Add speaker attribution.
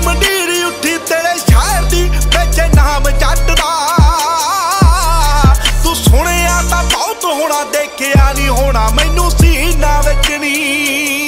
Speaker 1: मंडीर उठी तेरे शहर दी बेचे नाम जट दा। तू सुनिया तां बहुत होना, देखिया नहीं होना मैनू सीना विच नी।